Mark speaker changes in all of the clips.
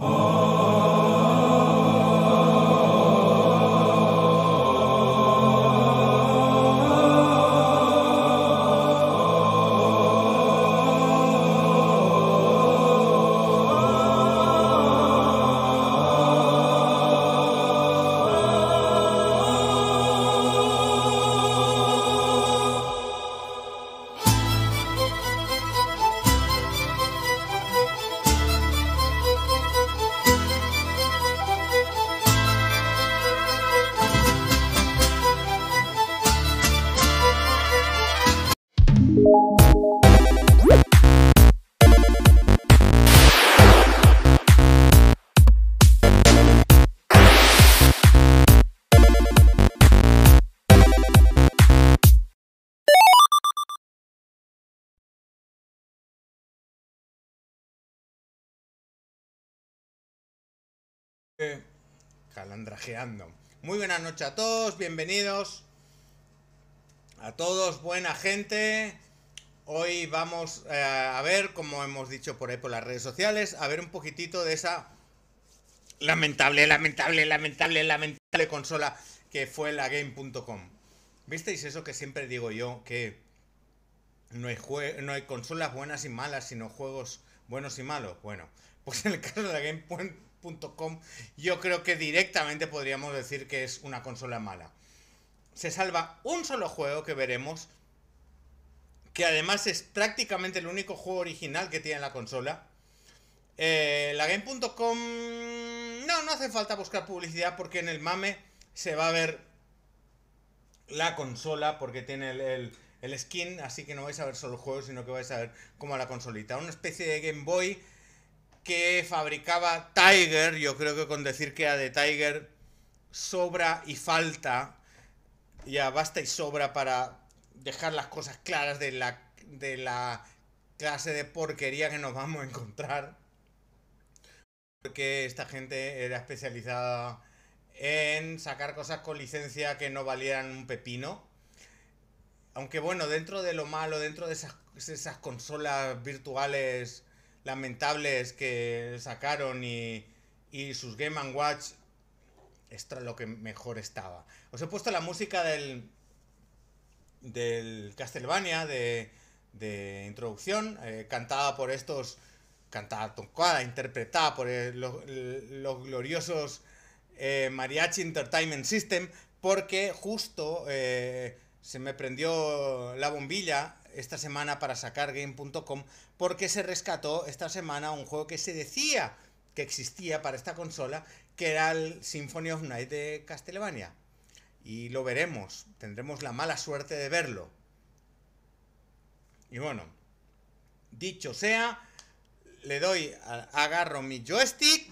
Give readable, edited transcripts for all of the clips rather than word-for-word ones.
Speaker 1: Calandrajeando. Muy buenas noches a todos, bienvenidos a todos, buena gente. Hoy vamos a ver, como hemos dicho por ahí por las redes sociales, a ver un poquitito de esa lamentable consola que fue la Game.com. ¿Visteis eso que siempre digo yo? Que no hay consolas buenas y malas, sino juegos buenos y malos. Bueno, pues en el caso de la Game.com yo creo que directamente podríamos decir que es una consola mala. Se salva un solo juego que veremos, que además es prácticamente el único juego original que tiene la consola. La Game.com no hace falta buscar publicidad porque en el mame se va a ver la consola porque tiene el skin, así que no vais a ver solo el juego, sino que vais a ver como la consolita. Una especie de Game Boy que fabricaba Tiger. Yo creo que con decir que era de Tiger sobra y falta. Ya basta y sobra para dejar las cosas claras de la clase de porquería que nos vamos a encontrar. Porque esta gente era especializada en sacar cosas con licencia que no valieran un pepino. Aunque bueno, dentro de lo malo, dentro de esas consolas virtuales lamentables que sacaron y sus Game & Watch, esto es lo que mejor estaba. Os he puesto la música del Castlevania de introducción, cantada por estos, cantada, tocada, interpretada por los gloriosos Mariachi Entertainment System, porque justo se me prendió la bombilla esta semana para sacar Game.com, porque se rescató esta semana un juego que se decía que existía para esta consola, que era el Symphony of Night de Castlevania. Y lo veremos, tendremos la mala suerte de verlo. Y bueno, dicho sea, le doy, agarro mi joystick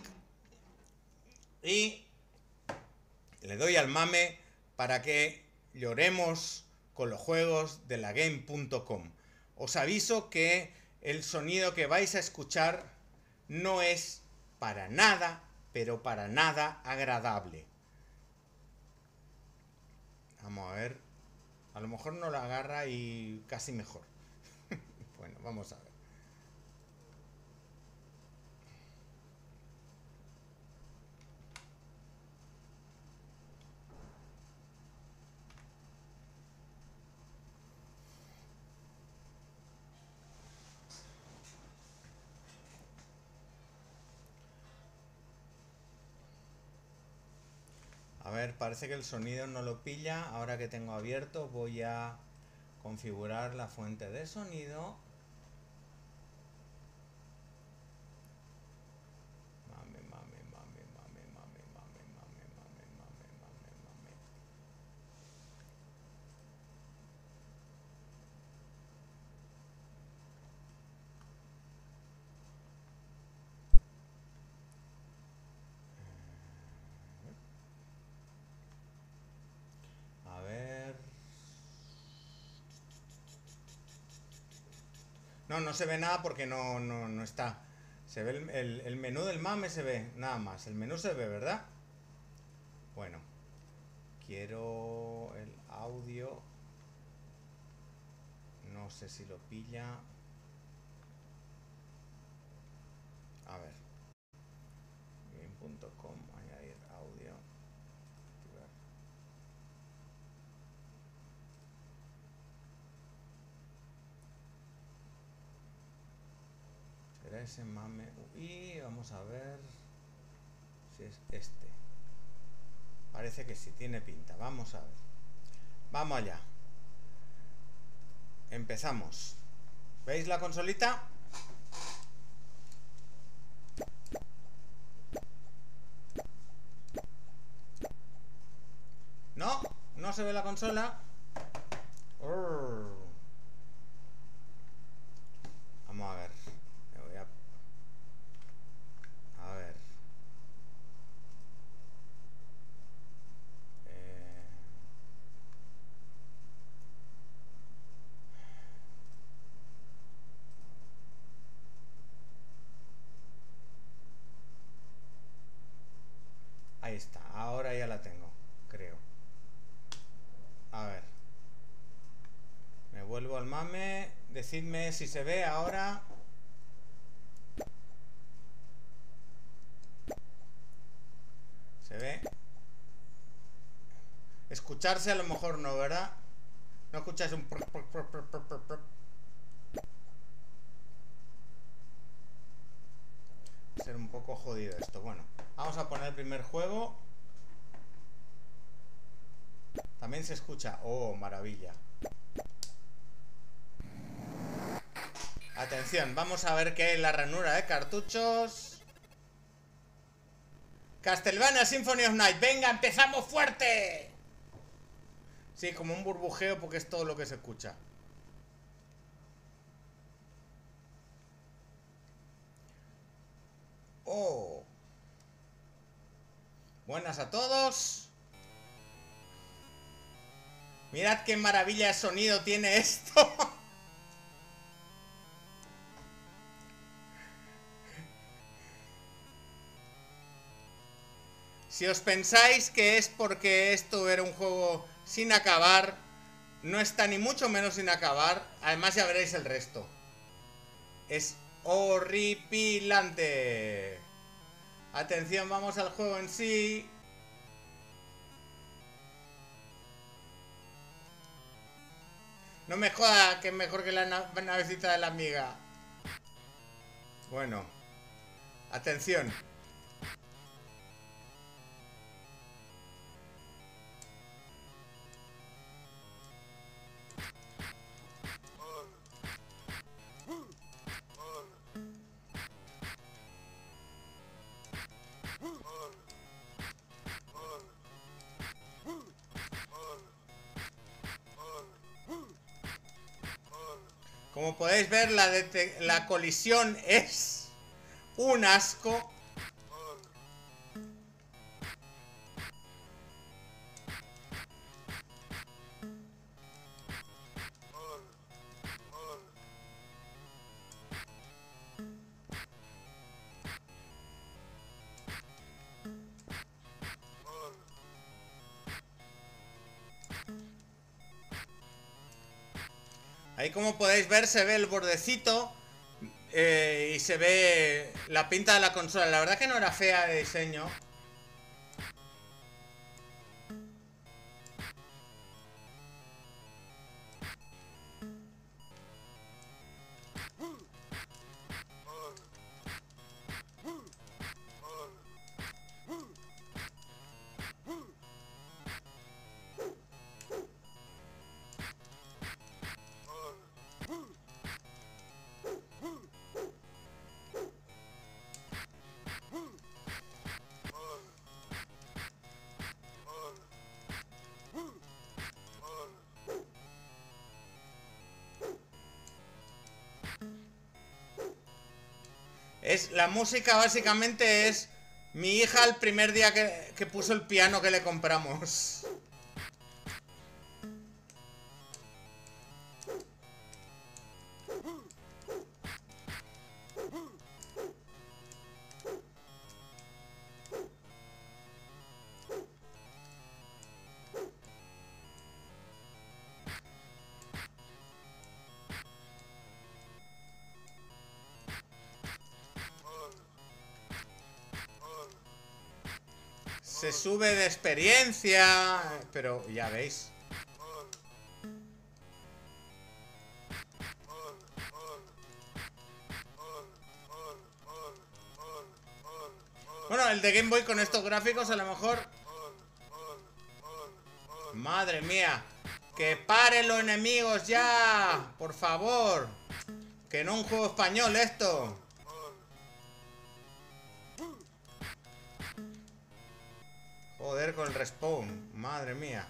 Speaker 1: y le doy al mame para que lloremos con los juegos de la Game.com. Os aviso que el sonido que vais a escuchar no es para nada, pero para nada agradable. Vamos a ver. A lo mejor no la agarra y casi mejor. Bueno, vamos a ver. A ver, parece que el sonido no lo pilla. Ahora que tengo abierto voy a configurar la fuente de sonido. Mame, mame, mame, mame, mame, mame, mame, mame, mame, mame, mame. A ver. No se ve nada porque no está. Se ve el menú del mame, se ve nada más. El menú se ve, ¿verdad? Bueno. Quiero el audio. No sé si lo pilla. A ver. .com, añadir audio. ¿Será ese mame? Y vamos a ver si es este. Parece que sí, tiene pinta. Vamos a ver. Vamos allá. Empezamos. ¿Veis la consolita? No, no se ve la consola. Vamos a ver. Me voy a ver. Ahí está. Ahora ya la tengo, creo. A ver. Me vuelvo al mame. Decidme si se ve ahora. Se ve. Escucharse a lo mejor no, ¿verdad? No escucháis un... Va a ser un poco jodido esto. Bueno, vamos a poner el primer juego. También se escucha. Oh, maravilla. Atención, vamos a ver qué hay en la ranura de cartuchos. Castlevania Symphony of Night. Venga, empezamos fuerte. Sí, como un burbujeo porque es todo lo que se escucha. Oh. Buenas a todos. Mirad qué maravilla de sonido tiene esto. Si os pensáis que es porque esto era un juego sin acabar, no está ni mucho menos sin acabar. Además ya veréis el resto. Es horripilante. Atención, vamos al juego en sí. No me joda que es mejor que la navecita de la amiga. Bueno. Atención. Como podéis ver, la colisión es un asco. Ahí, como podéis ver, se ve el bordecito y se ve la pinta de la consola. La verdad que no era fea de diseño. La música básicamente es mi hija el primer día que puso el piano que le compramos. Se sube de experiencia. Pero ya veis. Bueno, el de Game Boy con estos gráficos a lo mejor... Madre mía. ¡Que paren los enemigos ya! Por favor. Que no un juego español esto. Joder con el respawn. Madre mía.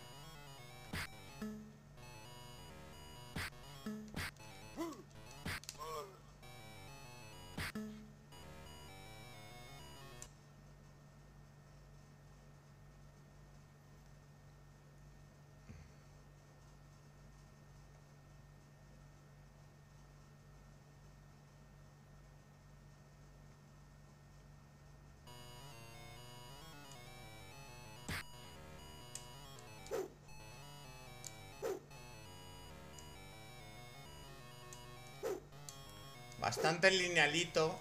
Speaker 1: Bastante linealito.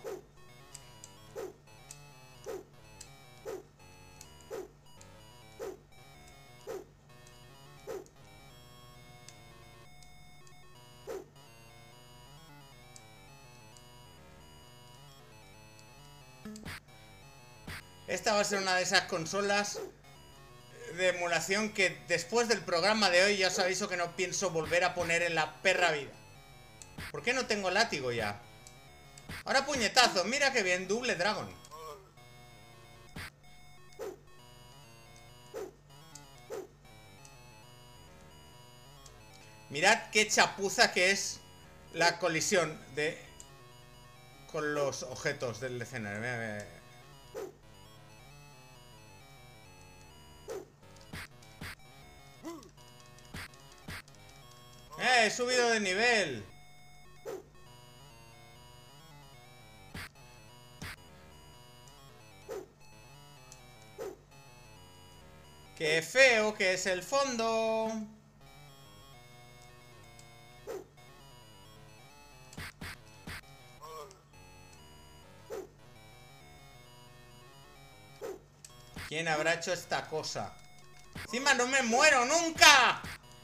Speaker 1: Esta va a ser una de esas consolas de emulación que después del programa de hoy ya os aviso que no pienso volver a poner en la perra vida. ¿Por qué no tengo látigo ya? Ahora puñetazo, mira que bien, Double Dragon. Mirad qué chapuza que es la colisión de... con los objetos del escenario. He subido de nivel. Qué feo que es el fondo. ¿Quién habrá hecho esta cosa? Encima no me muero nunca.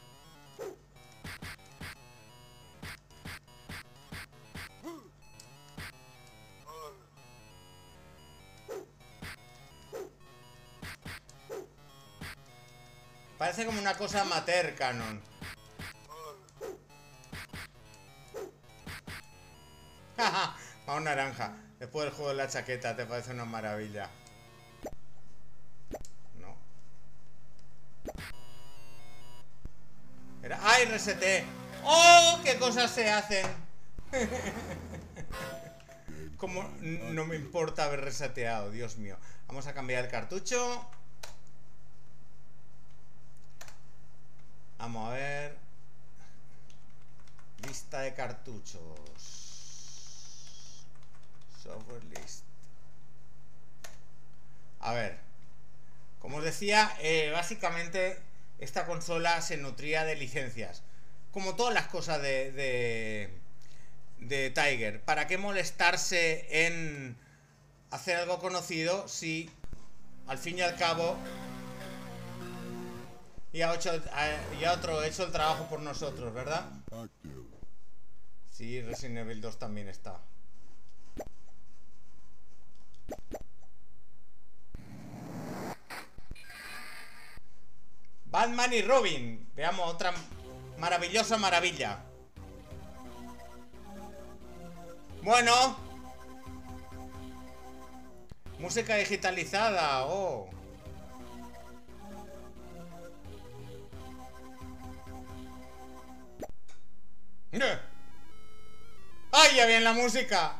Speaker 1: Parece como una cosa amateur, Canon. Jaja, a un naranja. Después del juego de la chaqueta, te parece una maravilla. No. Era... ¡Ay, reseté! ¡Oh! ¡Qué cosas se hacen! Como no me importa haber reseteado, Dios mío. Vamos a cambiar el cartucho. Vamos a ver. Lista de cartuchos. Software list. A ver. Como os decía, básicamente esta consola se nutría de licencias. Como todas las cosas de Tiger. ¿Para qué molestarse en hacer algo conocido si al fin y al cabo ya otro ha hecho el trabajo por nosotros, ¿verdad? Sí, Resident Evil 2 también está. Batman y Robin. Veamos otra maravillosa maravilla. Bueno. Música digitalizada. Oh. ¡Ay, ya viene la música!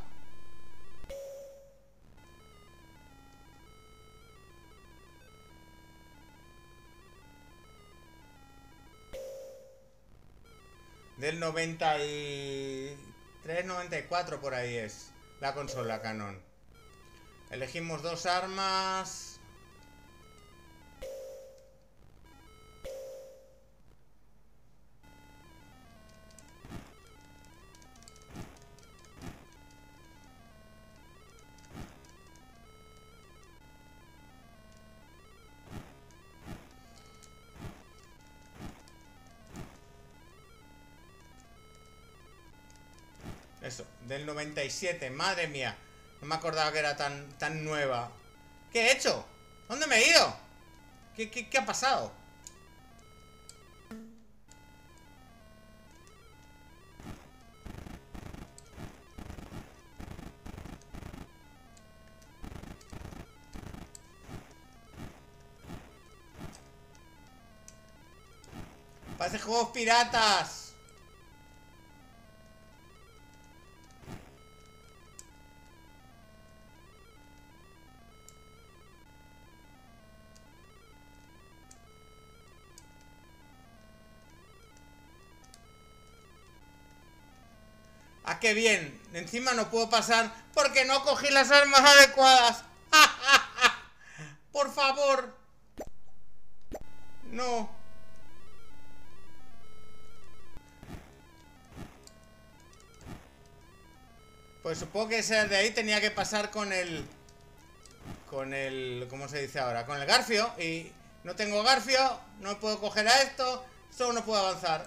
Speaker 1: Del 93, 94 por ahí es la consola Canon. Elegimos dos armas. Eso, del 97. Madre mía. No me acordaba que era tan nueva. ¿Qué he hecho? ¿Dónde me he ido? ¿Qué ha pasado? Parece juegos piratas. ¡Ah, qué bien! Encima no puedo pasar porque no cogí las armas adecuadas. Por favor. No. Pues supongo que ese de ahí tenía que pasar con el... ¿Cómo se dice ahora? Con el garfio. Y no tengo garfio. No puedo coger a esto. Solo no puedo avanzar.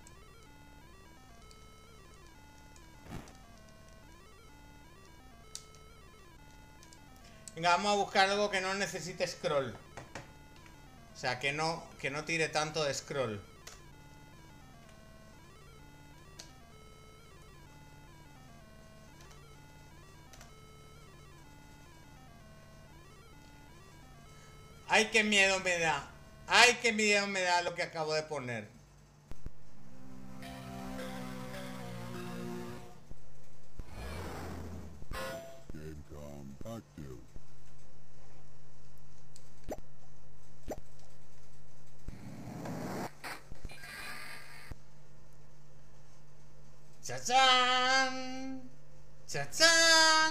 Speaker 1: Venga, vamos a buscar algo que no necesite scroll. O sea, que no tire tanto de scroll. ¡Ay, qué miedo me da! ¡Ay, qué miedo me da lo que acabo de poner! ¡Chachán! ¡Chachán!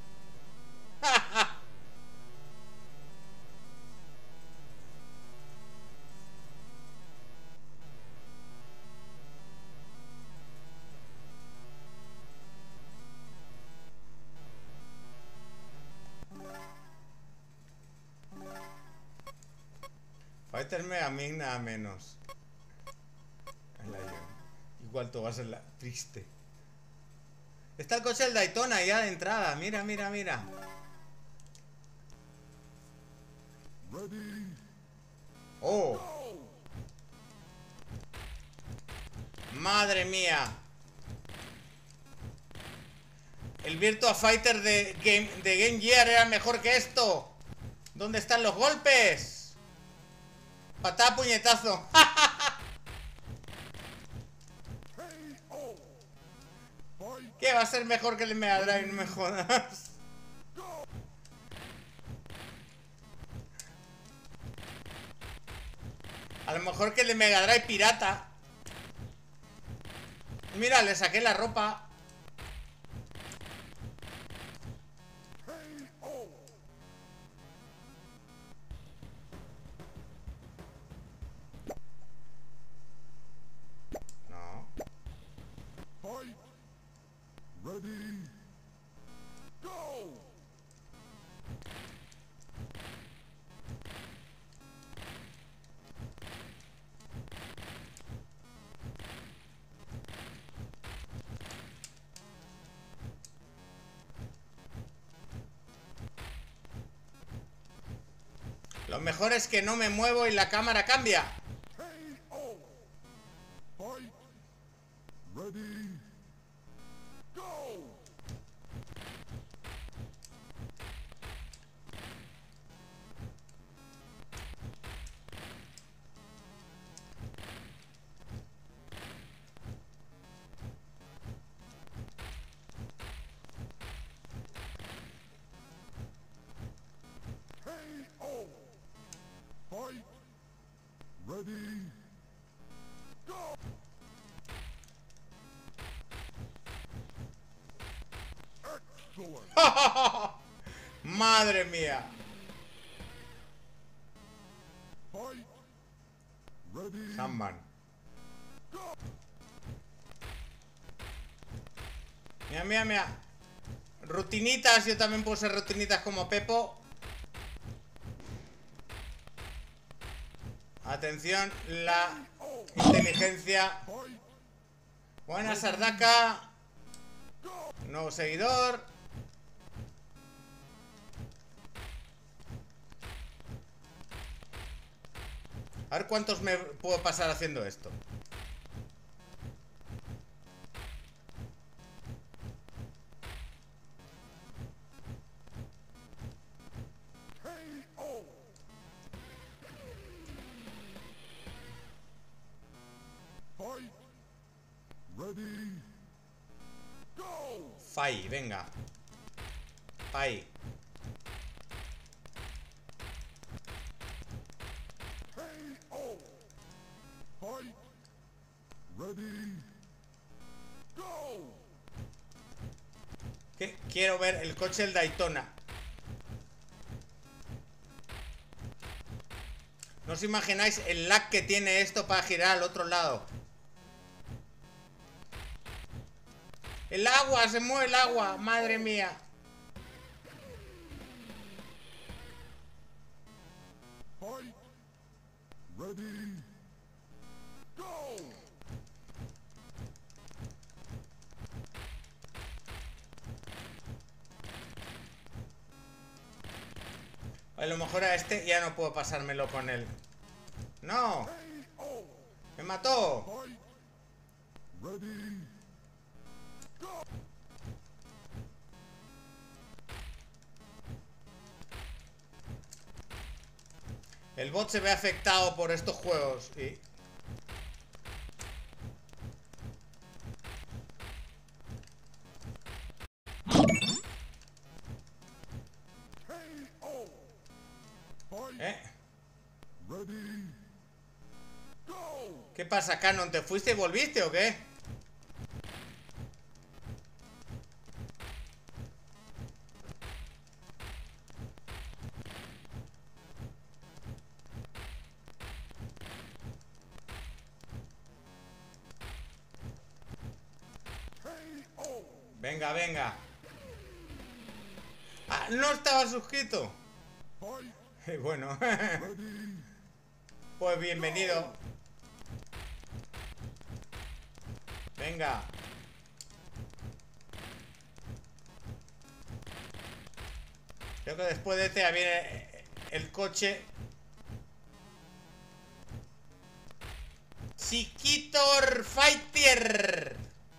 Speaker 1: Fighterme a mí nada menos. Igual todo va a ser triste. Está el coche del Daytona ya de entrada. Mira, mira, mira. ¡Oh! ¡Madre mía! El Virtua Fighter de Game Gear era mejor que esto. ¿Dónde están los golpes? Patada, puñetazo. ¿Qué va a ser mejor que el Mega Drive? No me jodas. A lo mejor que el de Mega Drive pirata. Mira, le saqué la ropa. No.
Speaker 2: Ready, go!
Speaker 1: Lo mejor es que no me muevo y la cámara cambia.
Speaker 2: Fight. Ready, go! Fight. Ready, go! Excellent.
Speaker 1: Madre mía.
Speaker 2: Fight. Ready,
Speaker 1: Handman.
Speaker 2: go!
Speaker 1: Mira, mira, mira. Rutinitas, yo también puedo ser rutinitas como Pepo. Atención, la inteligencia.
Speaker 2: Fight.
Speaker 1: Buena, Sardaka.
Speaker 2: Go!
Speaker 1: Nuevo seguidor. A ver cuántos me puedo pasar haciendo esto.
Speaker 2: KO. Fight. Ready. Go.
Speaker 1: Fai, venga. Fai.
Speaker 2: KO. Fight. Ready. Go.
Speaker 1: ¿Qué? Quiero ver el coche del Daytona. No os imagináis el lag que tiene esto para girar al otro lado. El agua, se mueve el agua, madre mía.
Speaker 2: Fight. Ready. Go.
Speaker 1: A lo mejor a este ya no puedo pasármelo con él. ¡No!
Speaker 2: KO.
Speaker 1: ¡Me mató!
Speaker 2: Fight. Ready. Go.
Speaker 1: El bot se ve afectado por estos juegos y...
Speaker 2: KO. Fight. Ready. Go.
Speaker 1: ¿Qué pasa, Canon? ¿Te fuiste y volviste o qué?
Speaker 2: KO.
Speaker 1: Venga, venga. Ah, no estaba suscrito.
Speaker 2: Fight.
Speaker 1: Bueno,
Speaker 2: Ready.
Speaker 1: pues bienvenido. Venga. Creo que después de este ya viene el coche. Chiquitor Fighter.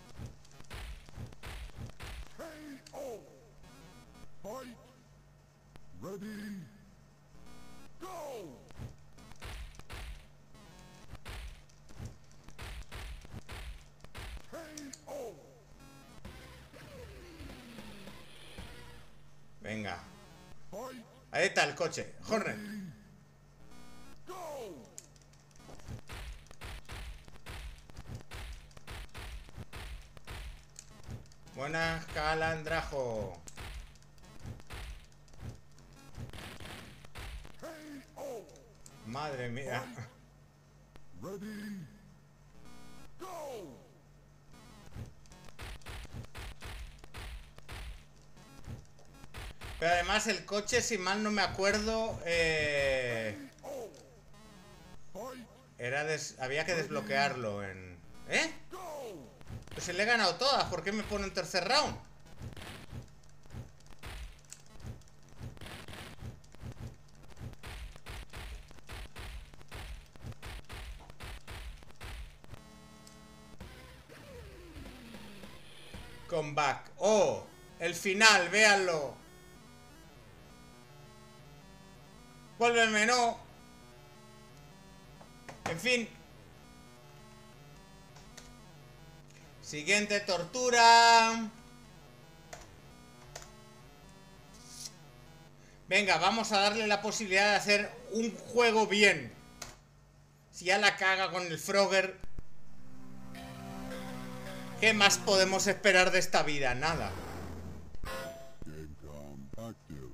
Speaker 2: KO. Fight. Ready. Go. KO.
Speaker 1: Venga.
Speaker 2: Fight.
Speaker 1: Ahí está el coche. Hornet.
Speaker 2: Go.
Speaker 1: Buenas, Calandrajo.
Speaker 2: KO.
Speaker 1: Madre mía.
Speaker 2: Ready. Go.
Speaker 1: Pero además el coche, si mal no me acuerdo,
Speaker 2: KO. Fight.
Speaker 1: había que desbloquearlo en... ¿Eh?
Speaker 2: Go.
Speaker 1: Pues se le he ganado todas. ¿Por qué me pone en tercer round? Comeback. ¡Oh! El final, véanlo. Vuélveme, no. En fin. Siguiente tortura. Venga, vamos a darle la posibilidad de hacer un juego bien. Si ya la caga con el Frogger, ¿qué más podemos esperar de esta vida? Nada.
Speaker 2: Gamecom active.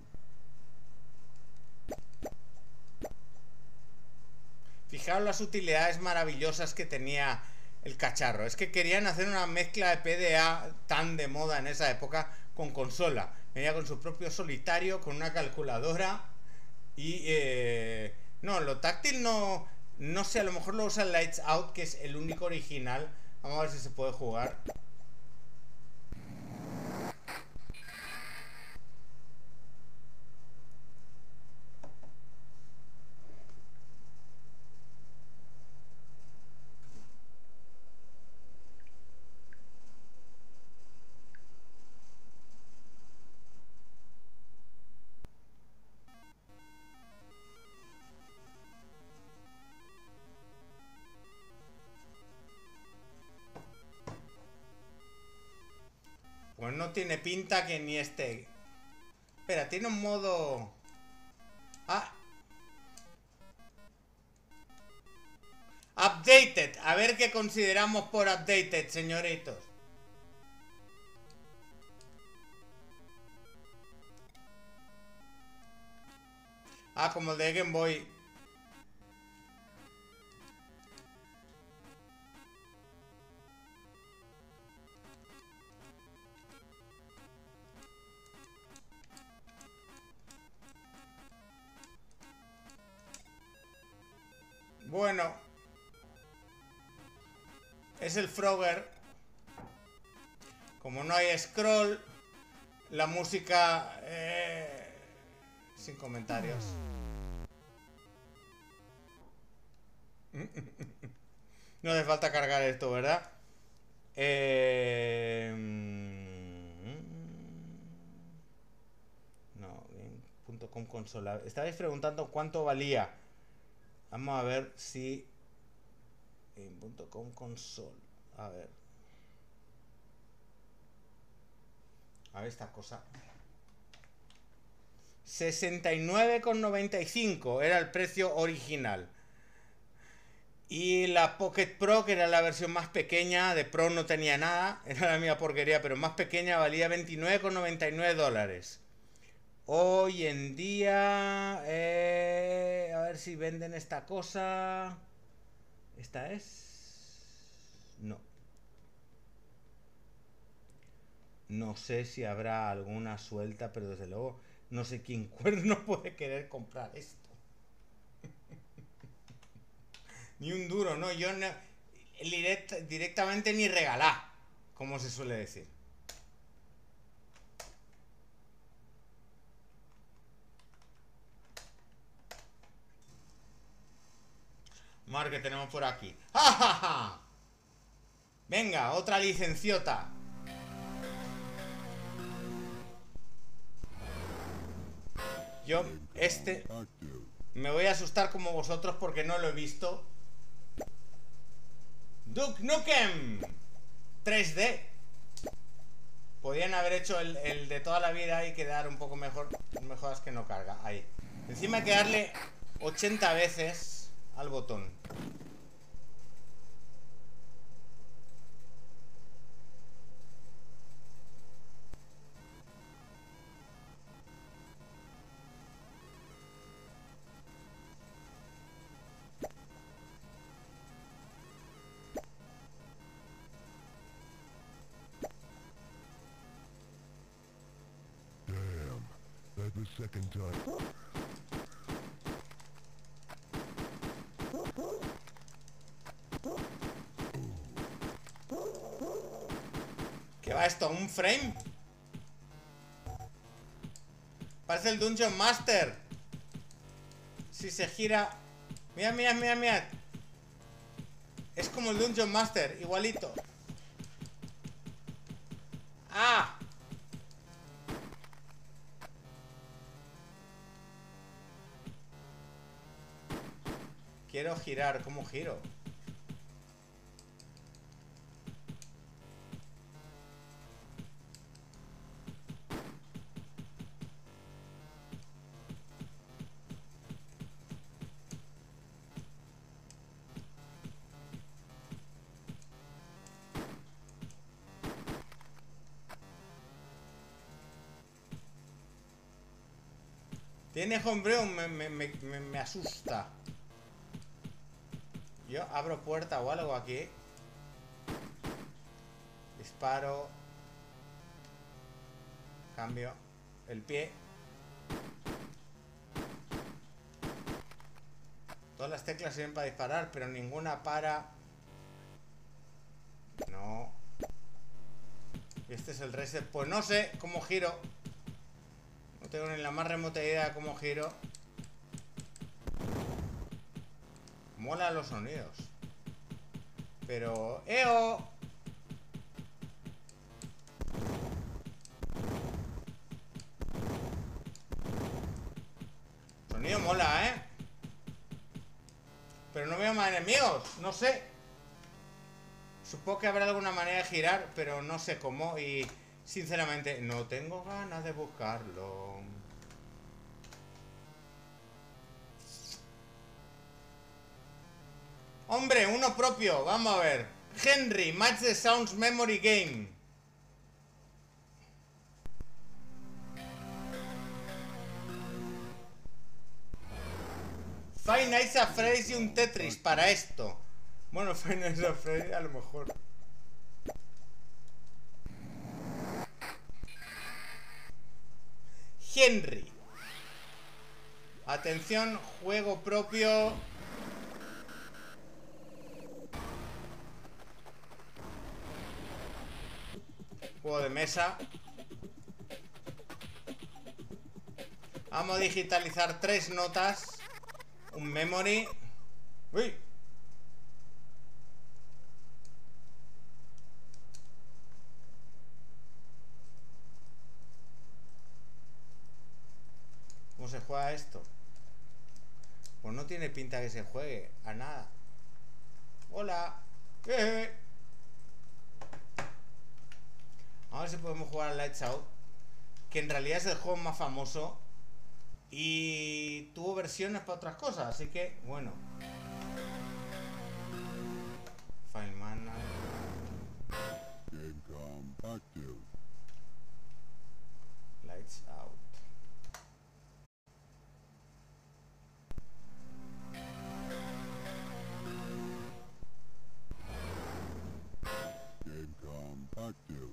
Speaker 1: Fijaos las utilidades maravillosas que tenía el cacharro. Es que querían hacer una mezcla de PDA tan de moda en esa época con consola. Venía con su propio solitario, con una calculadora y... no, lo táctil no... No sé, a lo mejor lo usa el Lights Out, que es el único original. Vamos a ver si se puede jugar. no tiene pinta que ni esté. Espera, tiene un modo... Ah. Updated. A ver qué consideramos por updated, señoritos. Ah, como el de Game Boy. Bueno. Es el Frogger. Como no hay scroll, la música... sin comentarios. No hace falta cargar esto, ¿verdad? No, bien.com consola. Estabais preguntando cuánto valía. Vamos a ver si... en.com console. A ver. A ver esta cosa. 69,95 era el precio original. Y la Pocket Pro, que era la versión más pequeña, de Pro no tenía nada, era la misma porquería, pero más pequeña, valía 29,99 dólares. Hoy en día... a ver si venden esta cosa. ¿Esta es? No. No sé si habrá alguna suelta, pero desde luego no sé quién cuerno puede querer comprar esto. Ni un duro, no. Yo no, directamente ni regalá, como se suele decir. Mar, que tenemos por aquí. ¡Ja, ja, ja! Venga, otra licenciota. Yo, me voy a asustar como vosotros porque no lo he visto. Duke Nukem 3D. Podían haber hecho el de toda la vida y quedar un poco mejor. Mejoras que no carga. Ahí. Encima hay que darle 80 veces al botón.
Speaker 2: The second time.
Speaker 1: ¿Qué va esto? ¿Un frame? Parece el Dungeon Master. Si se gira... Mira, mira, mira, mira. Es como el Dungeon Master, igualito. ¡Ah! Quiero girar, ¿cómo giro? Tiene hombreo, me asusta. Yo abro puerta o algo aquí. Disparo. Cambio el pie. Todas las teclas sirven para disparar, pero ninguna para... No. Y este es el reset. Pues no sé cómo giro. No tengo ni la más remota idea de cómo giro. Mola los sonidos. Pero... ¡Eo! Sonido mola, ¿eh? Pero no veo más enemigos. No sé. Supongo que habrá alguna manera de girar, pero no sé cómo. Y Sinceramente, no tengo ganas de buscarlo. Hombre, uno propio, vamos a ver. Henry, Match the Sounds Memory Game. Five Nights at Freddy's y un Tetris para esto. Bueno, Five Nights at Freddy's a lo mejor. Henry. Atención, juego propio. Juego de mesa. Vamos a digitalizar 3 notas. Un memory. Uy. ¿Cómo se juega esto? Pues no tiene pinta que se juegue a nada. Hola. A ver si podemos jugar a Lights Out, que en realidad es el juego más famoso y tuvo versiones para otras cosas, así que bueno. File Manager.
Speaker 2: Game active.
Speaker 1: Lights Out.
Speaker 2: Game active.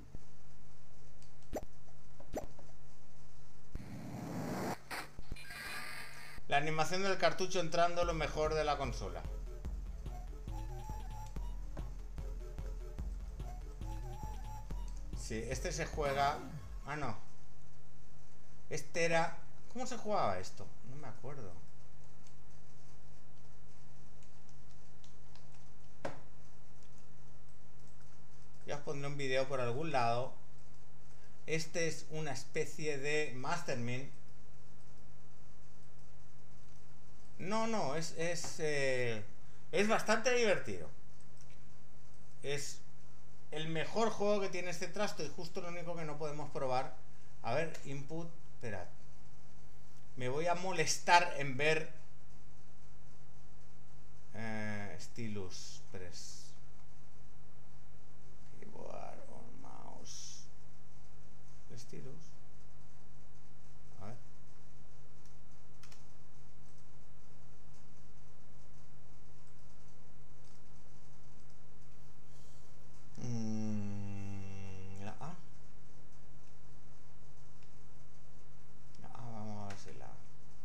Speaker 1: La animación del cartucho entrando lo mejor de la consola. Sí, este se juega... Ah, no. Este era... ¿Cómo se jugaba esto? No me acuerdo. Ya os pondré un video por algún lado. Este es una especie de Mastermind. No, es bastante divertido. Es el mejor juego que tiene este trasto y justo lo único que no podemos probar. A ver, input, esperad. Me voy a molestar en ver Stylus Press. Keyboard on mouse. Stylus. A ver. La A. La A, vamos a ver si la A.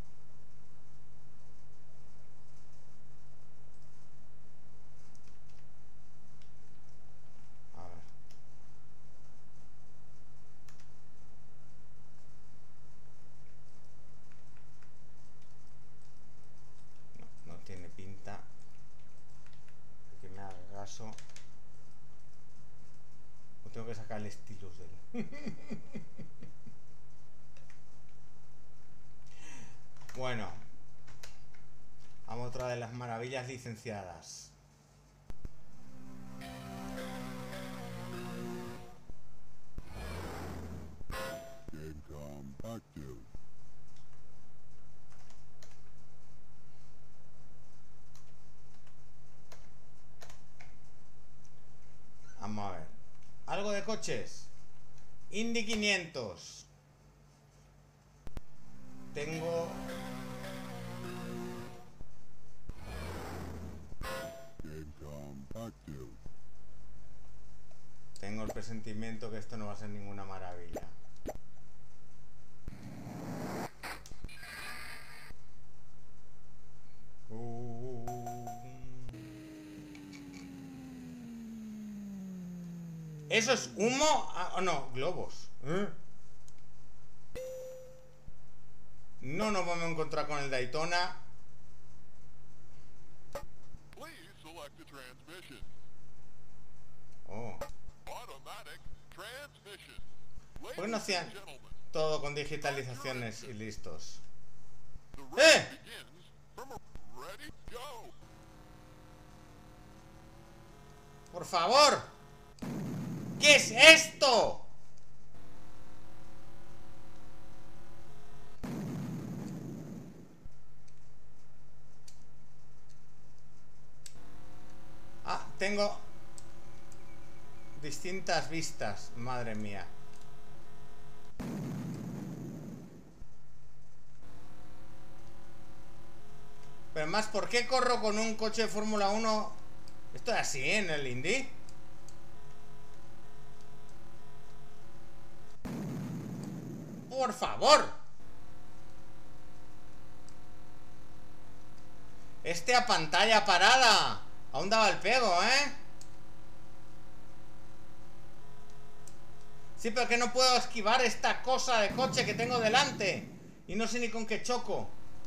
Speaker 1: A ver. No tiene pinta de que me haga caso. O tengo que sacar el stylus de él. Bueno, vamos a otra de las maravillas licenciadas.
Speaker 2: Game active.
Speaker 1: Vamos a ver. Algo de coches. Indy 500. Tengo...
Speaker 2: Game active.
Speaker 1: Tengo el presentimiento que esto no va a ser ninguna maravilla. ¿Eso es humo? Ah, oh, no, globos. No nos vamos a encontrar con el Daytona.
Speaker 2: Please select the transmission.
Speaker 1: Oh.
Speaker 2: Automatic transmission.
Speaker 1: ¿Por qué no hacían
Speaker 2: Ladies and gentlemen,
Speaker 1: todo con digitalizaciones y listos?
Speaker 2: the race begins from a ready go.
Speaker 1: ¡Por favor! ¿Qué es esto? tengo distintas vistas, madre mía. Pero más, ¿por qué corro con un coche de Fórmula 1? Esto es así, ¿eh? En el Indy. ¡Por favor! Este a pantalla parada. Aún daba el pego, ¿eh? Sí, pero que no puedo esquivar esta cosa de coche que tengo delante. Y no sé ni con qué choco.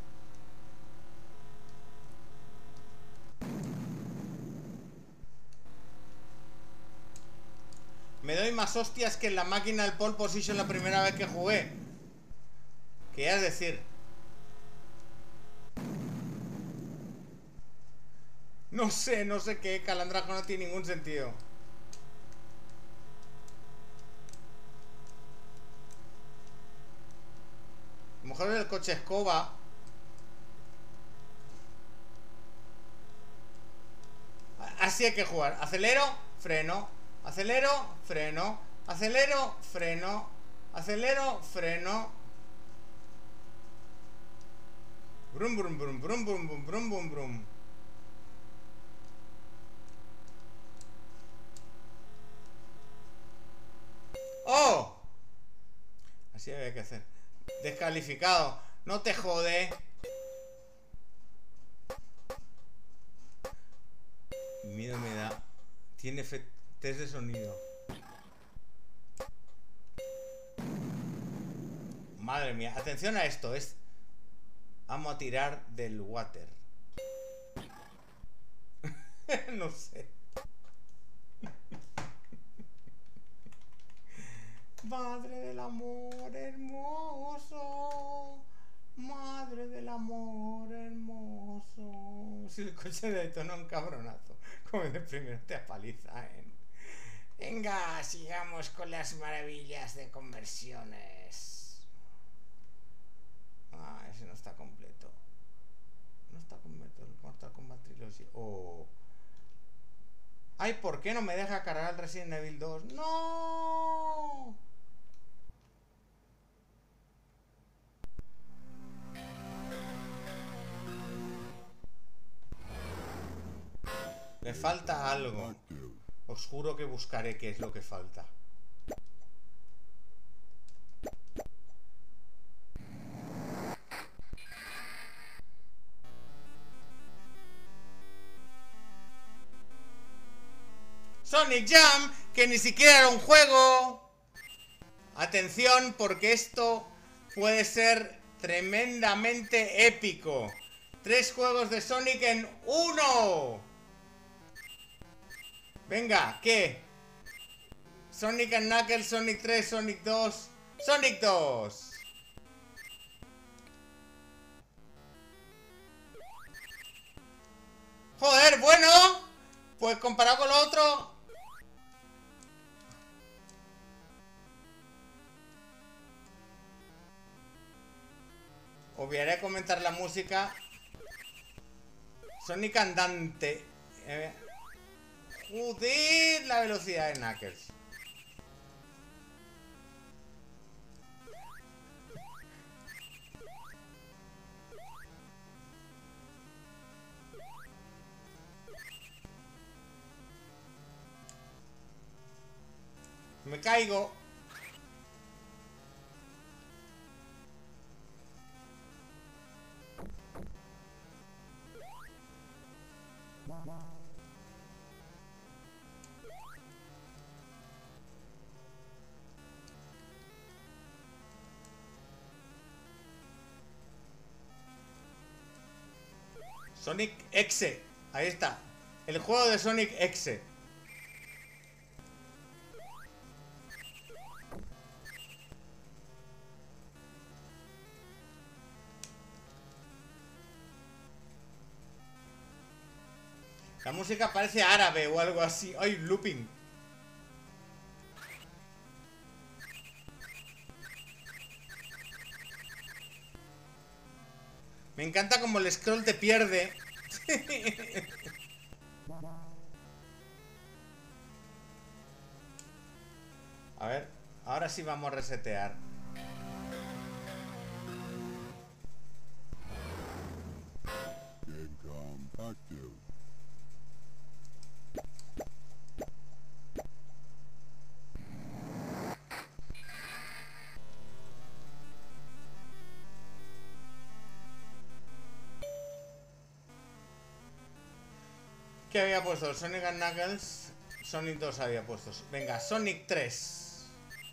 Speaker 1: Me doy más hostias que en la máquina del pole position la primera vez que jugué. ¿Qué es decir? No sé qué, Calandrajo, no tiene ningún sentido. A lo mejor es el coche escoba. Así hay que jugar. Acelero, freno. Acelero, freno. Acelero, freno. Acelero, freno. Brum, brum, brum, brum, brum, brum, brum, brum, brum. ¡Oh! Así había que hacer. Descalificado. No te jode. Miedo me da. Tiene test de sonido. Madre mía. Atención a esto. Es... Vamos a tirar del water. No sé. Madre del amor hermoso. Madre del amor hermoso. Si el coche detonó un cabronazo. Como de primero te apaliza, ¿eh? Venga, sigamos con las maravillas de conversiones. Ah, ese no está completo. No está completo el Mortal Kombat Trilogy. Oh. Ay, ¿por qué no me deja cargar el Resident Evil 2? ¡No! Le falta algo. Os juro que buscaré qué es lo que falta. Sonic Jam, que ni siquiera era un juego. Atención, porque esto puede ser tremendamente épico. 3 juegos de Sonic en uno. Venga, ¿qué? Sonic and Knuckles, Sonic 3, Sonic 2. Sonic 2. Joder, bueno. Pues comparado con lo otro... Obviaré comentar la música. Sonic andante. Joder, la velocidad de Knuckles. Me caigo. Sonic X. Ahí está. El juego de Sonic X. La música parece árabe o algo así. ¡Ay, looping! Me encanta como el scroll te pierde. A ver, ahora sí vamos a resetear.
Speaker 2: Game compacted.
Speaker 1: ¿Qué había puesto? Sonic and Knuckles. Sonic 2 había puesto. Venga, Sonic 3.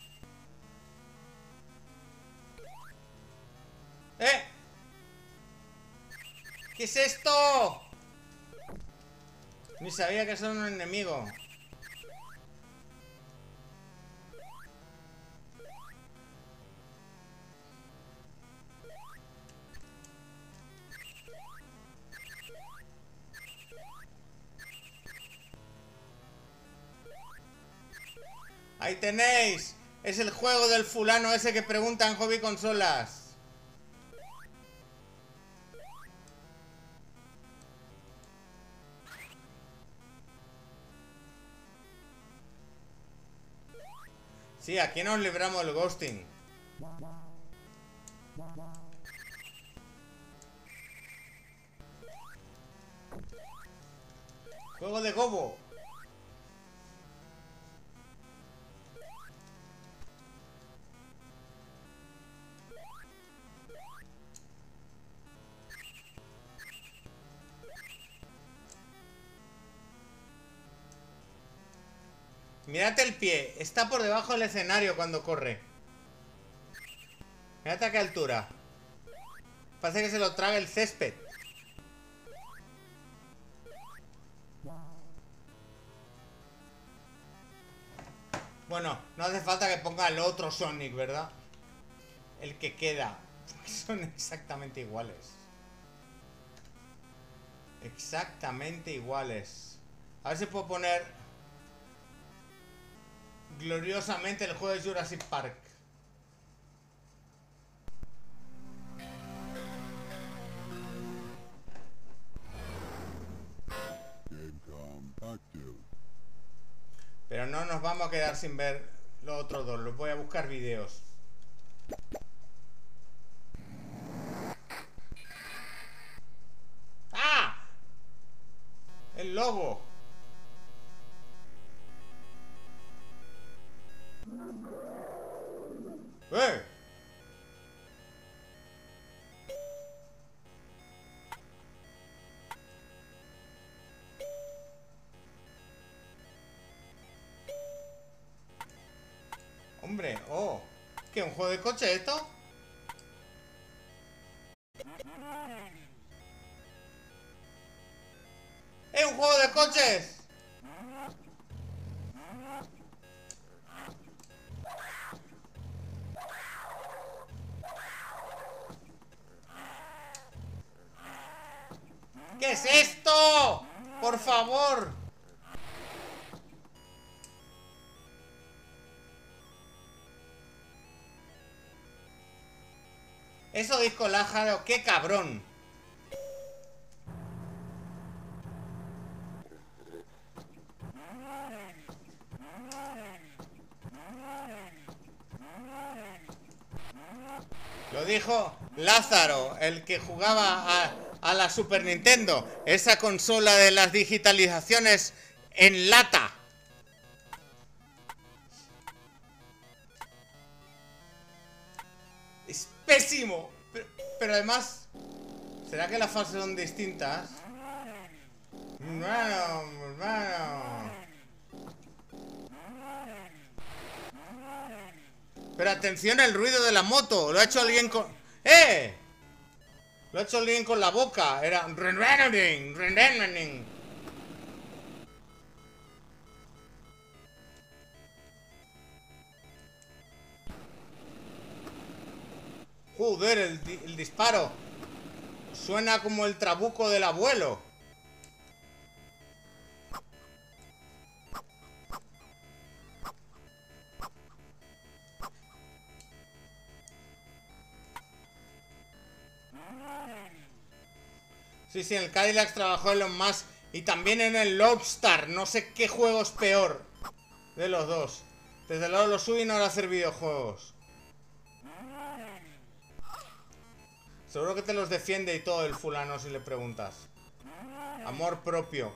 Speaker 1: ¡Eh! ¿Qué es esto? Ni sabía que son un enemigo. Ahí tenéis. Es el juego del fulano ese que pregunta en Hobby Consolas. Sí, aquí nos libramos del ghosting. Juego de gobo. Mírate el pie. Está por debajo del escenario cuando corre. Mírate a qué altura. Parece que se lo traga el césped. Bueno, no hace falta que ponga el otro Sonic, ¿verdad? El que queda. Son exactamente iguales. Exactamente iguales. A ver si puedo poner gloriosamente el juego de Jurassic Park.
Speaker 2: Game compacted.
Speaker 1: Pero no nos vamos a quedar sin ver los otros dos. Los voy a buscar vídeos. ¡Ah! El lobo. ¡Eh! Hombre, oh. ¿Qué? ¿Un juego de coche esto? ¡Es un juego de coches! ¿Qué es esto? ¡Por favor! Eso disco lájaro, qué cabrón. Lo dijo Lázaro, el que jugaba a la Super Nintendo, esa consola de las digitalizaciones en lata. Es pésimo. Pero además, ¿será que las fases son distintas? Hermano. Pero atención al ruido de la moto. Lo ha hecho alguien con... ¡Eh! Lo ha hecho alguien con la boca. Era... Joder, el disparo. Suena como el trabuco del abuelo. Sí, sí, en el Cadillac trabajó Elon Musk. Y también en el Lobster. No sé qué juego es peor de los dos. Desde luego lo suyo y no era hacer videojuegos. Seguro que te los defiende y todo el fulano si le preguntas. Amor propio.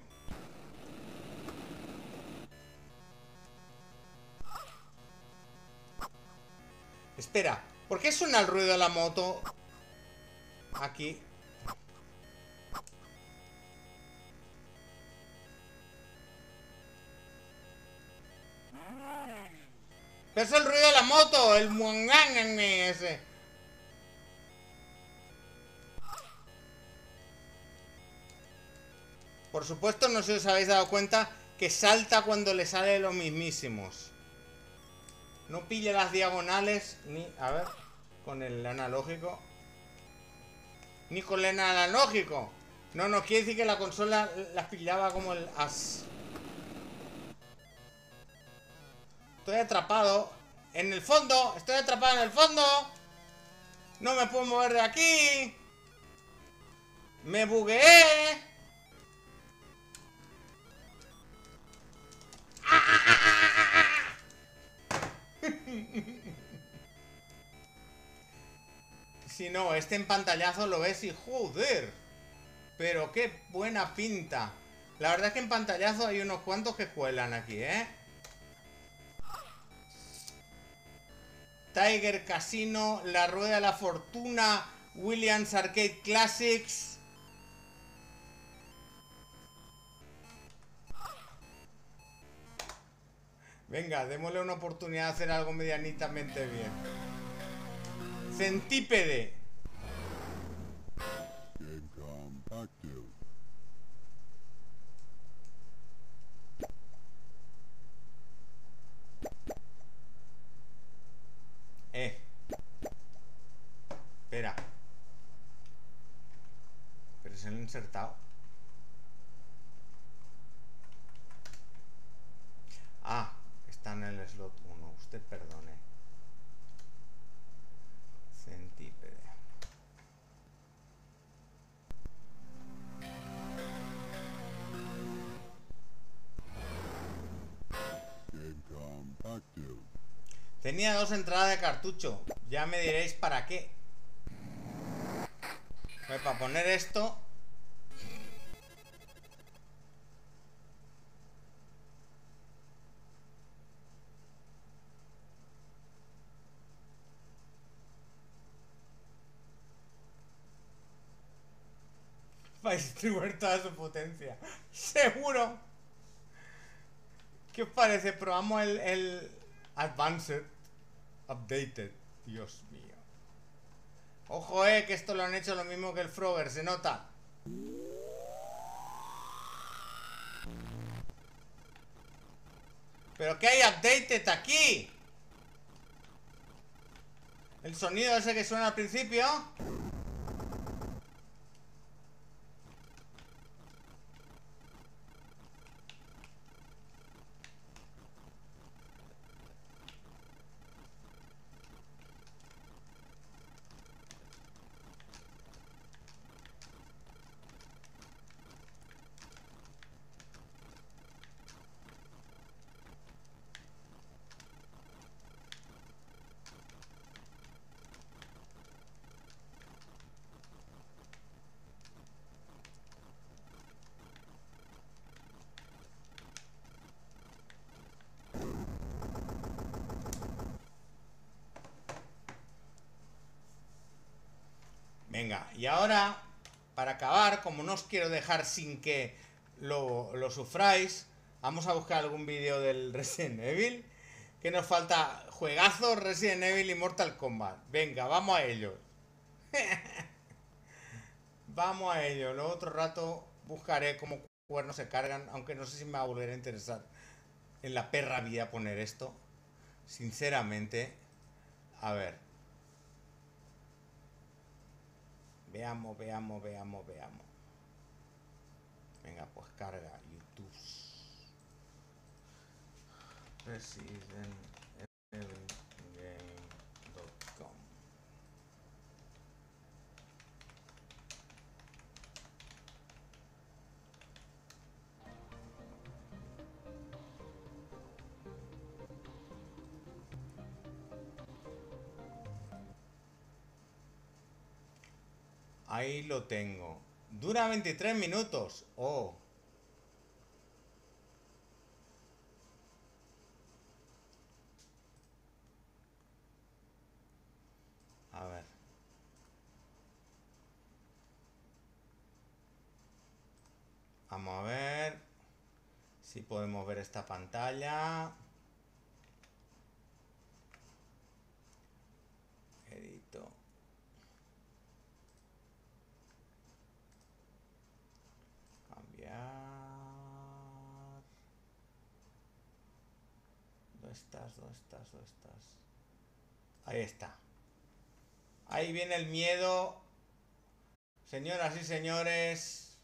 Speaker 1: Espera, ¿por qué suena el ruido de la moto? Aquí. Pero es el ruido de la moto, el muangán ese. Por supuesto, no sé si os habéis dado cuenta que salta cuando le sale lo mismísimos. No pille las diagonales ni... A ver, con el analógico. Ni con el analógico. No, no, quiere decir que la consola las pillaba como el as. Estoy atrapado en el fondo. Estoy atrapado en el fondo. No me puedo mover de aquí. Me bugueé. Si no, este en pantallazo lo ves y joder. Pero qué buena pinta. La verdad es que en pantallazo hay unos cuantos que cuelan aquí, ¿eh? Tiger Casino, La Rueda de la Fortuna, Williams Arcade Classics. Venga, démosle una oportunidad de hacer algo medianitamente bien. Centípede.
Speaker 2: Gamecom active.
Speaker 1: Espera. Pero se lo he insertado. Ah, está en el slot 1. Usted perdone. Centípede.
Speaker 2: Gamecom active.
Speaker 1: Tenía 2 entradas de cartucho. Ya me diréis para qué. Pues para poner esto. Para distribuir toda su potencia. Seguro. ¿Qué os parece? Probamos el Advanced. Updated. Dios mío. Ojo, que esto lo han hecho lo mismo que el Frogger, se nota. ¿Pero qué hay updated aquí? El sonido ese que suena al principio. Venga, y ahora, para acabar, como no os quiero dejar sin que lo sufráis, vamos a buscar algún vídeo del Resident Evil. Que nos falta juegazos, Resident Evil y Mortal Kombat. Venga, vamos a ello. Vamos a ello. Luego otro rato buscaré cómo cuernos se cargan, aunque no sé si me va a volver a interesar en la perra vida poner esto. Sinceramente, a ver. Veamos. Venga, pues carga YouTube. ResidentEvilGame.com. Ahí lo tengo. Dura 23 minutos. Oh. A ver. Vamos a ver si podemos ver esta pantalla. Edito. Cambiar. ¿Dónde estás? ¿Dónde estás? ¿Dónde estás? Ahí está. Ahí viene el miedo. Señoras y señores.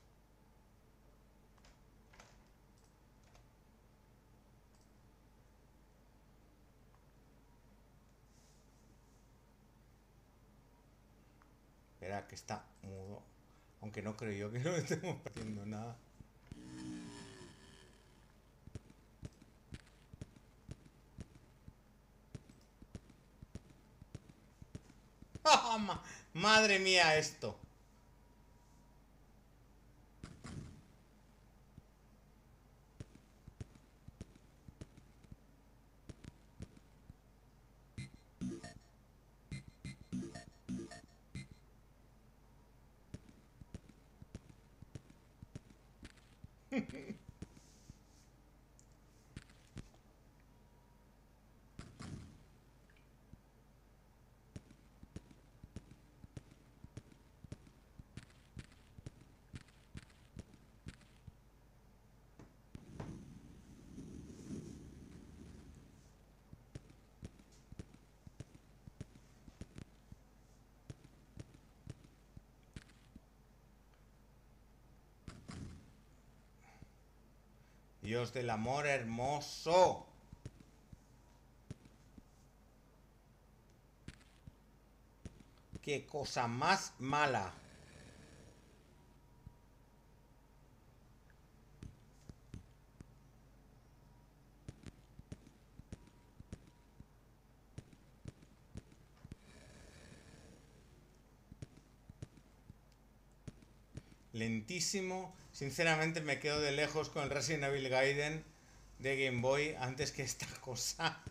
Speaker 1: Espera, que está mudo. Aunque no creo yo que no estemos haciendo nada. ¡Ah, madre mía esto! Dios del amor hermoso. Qué cosa más mala. Lentísimo. Sinceramente me quedo de lejos con el Resident Evil Gaiden de Game Boy antes que esta cosa.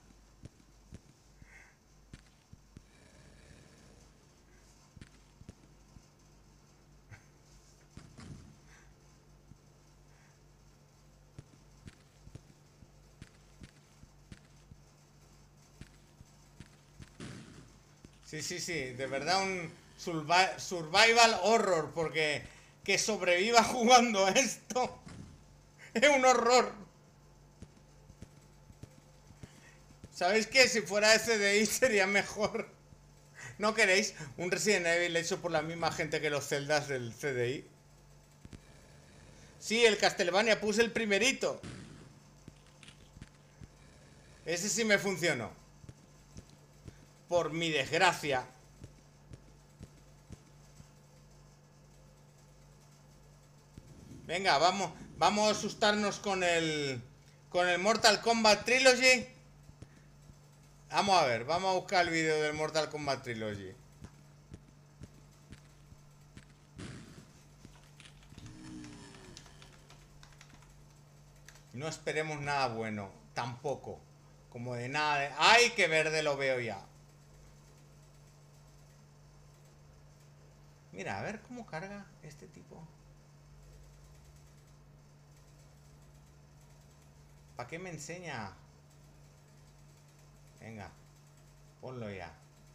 Speaker 1: Sí, sí, sí, de verdad un survival horror, porque que sobreviva jugando a esto es un horror. ¿Sabéis qué? Si fuera de CDI sería mejor. ¿No queréis un Resident Evil hecho por la misma gente que los Zeldas del CDI? Sí, el Castlevania puse el primerito. Ese sí me funcionó. Por mi desgracia. Venga, vamos a asustarnos con el Mortal Kombat Trilogy. Vamos a ver, vamos a buscar el vídeo del Mortal Kombat Trilogy. No esperemos nada bueno, tampoco. Como de nada de... ¡Ay, qué verde lo veo ya! Mira, a ver cómo carga este tipo. ¿Para qué me enseña? Venga, ponlo ya.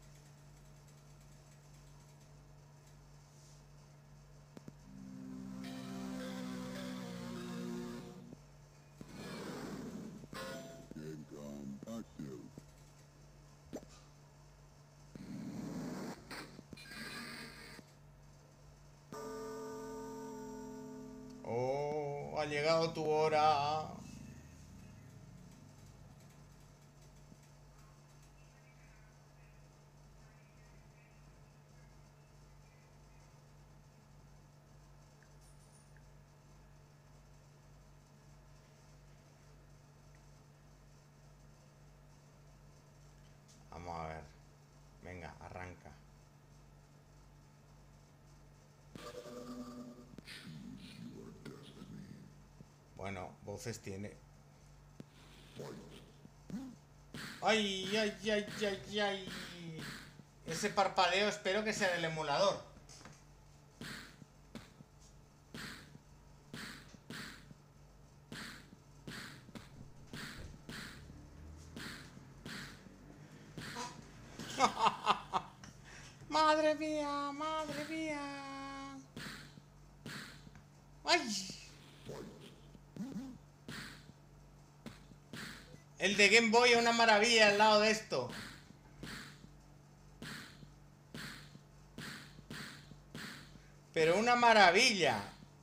Speaker 2: Gamecom active.
Speaker 1: Oh, ha llegado tu hora. Vamos a ver. Venga, arranca. Bueno, voces tiene. ¡Ay, ay, ay, ay, ay! Ese parpadeo espero que sea del emulador. ¡Madre mía! ¡Madre mía! ¡Ay! El de Game Boy es una maravilla al lado de esto. Pero una maravilla.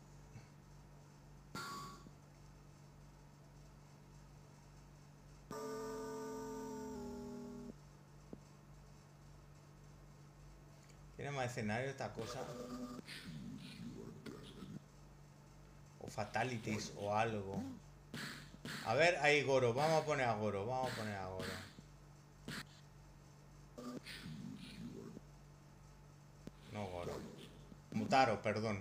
Speaker 1: ¿Tiene más escenario esta cosa? O fatalities o algo. A ver, ahí Goro. Vamos a poner a Goro. Vamos a poner a Goro. No Goro. Mutaro, perdón.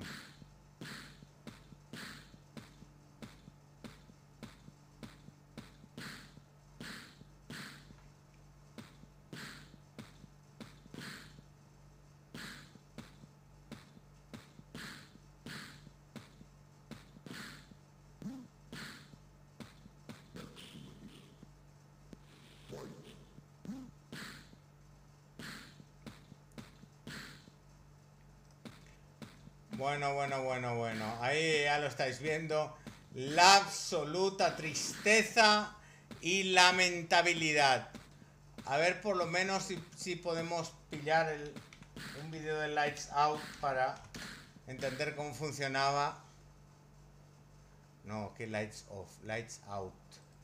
Speaker 1: Bueno. Ahí ya lo estáis viendo. La absoluta tristeza y lamentabilidad. A ver por lo menos si podemos pillar un vídeo de Lights Out para entender cómo funcionaba. No, que Lights Off, Lights Out.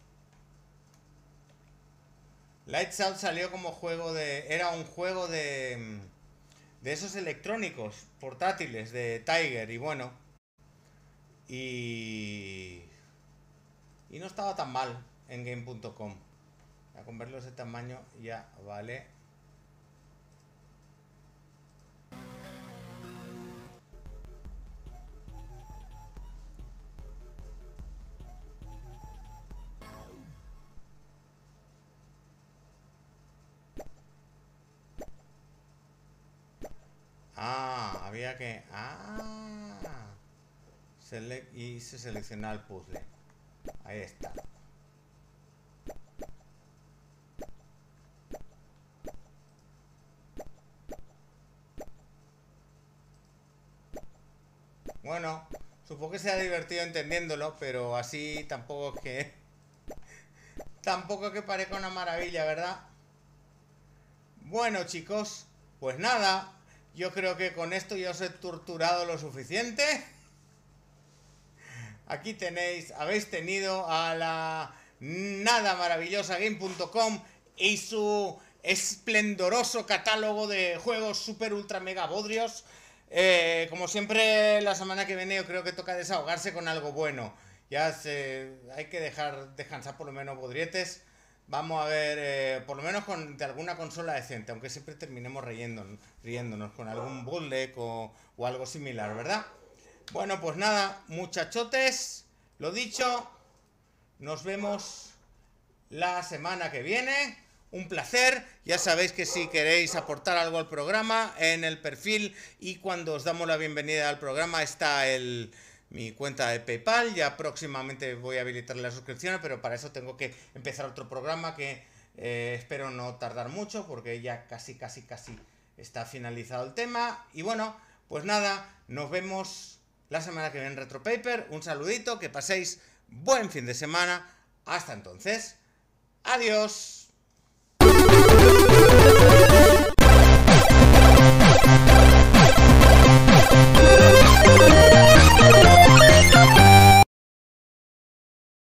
Speaker 1: Lights Out salió como juego de... Era un juego de esos electrónicos portátiles de Tiger y bueno. Y no estaba tan mal en game.com. A con verlo ese tamaño ya vale. Había que... y se selecciona el puzzle. Ahí está. Bueno, supongo que sea divertido entendiéndolo, pero así tampoco que... Tampoco que parezca una maravilla, ¿verdad? Bueno, chicos, pues nada. Yo creo que con esto ya os he torturado lo suficiente. Aquí tenéis, habéis tenido a la nada maravillosa game.com y su esplendoroso catálogo de juegos super ultra mega bodrios. Como siempre, la semana que viene yo creo que toca desahogarse con algo bueno. Hay que dejar descansar por lo menos bodrietes. Vamos a ver, por lo menos de alguna consola decente, aunque siempre terminemos riéndonos con algún bootleg o algo similar, ¿verdad? Bueno, pues nada, muchachotes, lo dicho, nos vemos la semana que viene. Un placer, ya sabéis que si queréis aportar algo al programa, en el perfil y cuando os damos la bienvenida al programa está mi cuenta de PayPal. Ya próximamente voy a habilitar las suscripciones, pero para eso tengo que empezar otro programa que espero no tardar mucho porque ya casi está finalizado el tema. Y bueno, pues nada, nos vemos la semana que viene en RetroPaper. Un saludito, que paséis buen fin de semana. Hasta entonces, adiós.